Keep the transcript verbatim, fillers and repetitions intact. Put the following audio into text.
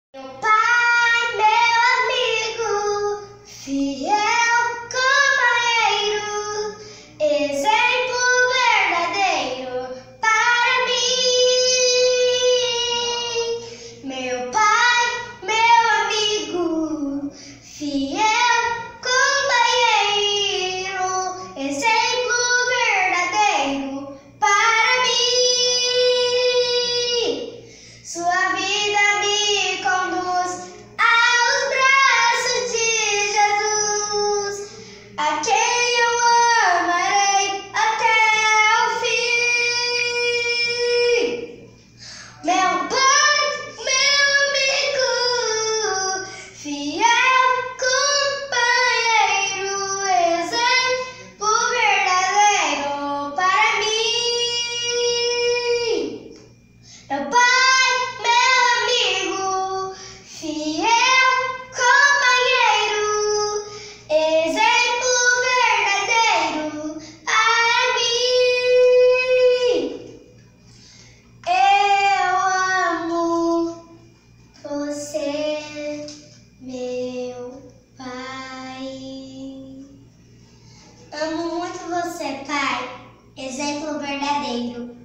Meu pai, meu amigo, fiel companheiro, exemplo verdadeiro para mim. Meu pai, meu amigo, fiel companheiro, exemplo verdadeiro para mim. Sua vida me conduz aos braços de Jesus, a quem eu amarei até o fim. Meu pai, meu amigo, fiel companheiro, exemplo verdadeiro para mim. Meu pai, fiel companheiro, exemplo verdadeiro para mim. Eu amo você, meu pai. Amo muito você, pai, exemplo verdadeiro.